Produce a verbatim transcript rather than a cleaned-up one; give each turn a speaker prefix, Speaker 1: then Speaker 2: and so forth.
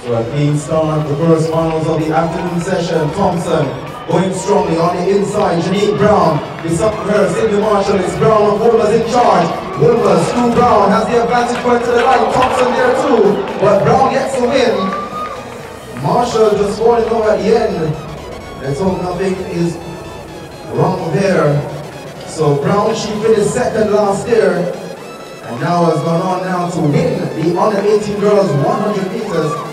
Speaker 1: Well, being start the first finals of the afternoon session. Thompson going strongly on the inside. Janeek Brown is up for her. Sydney Marshall is Brown of Wolmer's in charge. Wolmer, Stu Brown has the advantage going to the line. Thompson there too, but Brown gets the win. Marshall just falling over at the end. Let's hope nothing is wrong there. So Brown, she finished second last year, and now has gone on now to win the under eighteen girls one hundred meters.